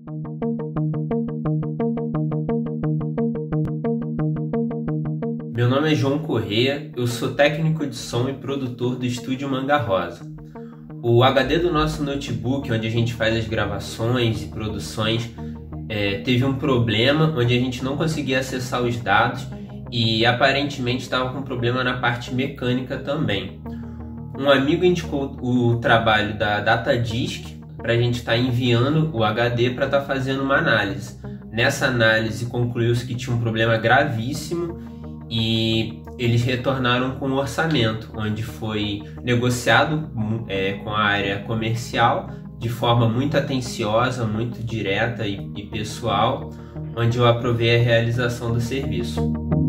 Meu nome é João Corrêa, eu sou técnico de som e produtor do estúdio Manga Rosa. O HD do nosso notebook, onde a gente faz as gravações e produções, teve um problema onde a gente não conseguia acessar os dados e aparentemente estava com problema na parte mecânica também. Um amigo indicou o trabalho da Datadisk para a gente estar enviando o HD para estar fazendo uma análise. Nessa análise concluiu-se que tinha um problema gravíssimo e eles retornaram com um orçamento, onde foi negociado com a área comercial de forma muito atenciosa, muito direta e pessoal, onde eu aprovei a realização do serviço.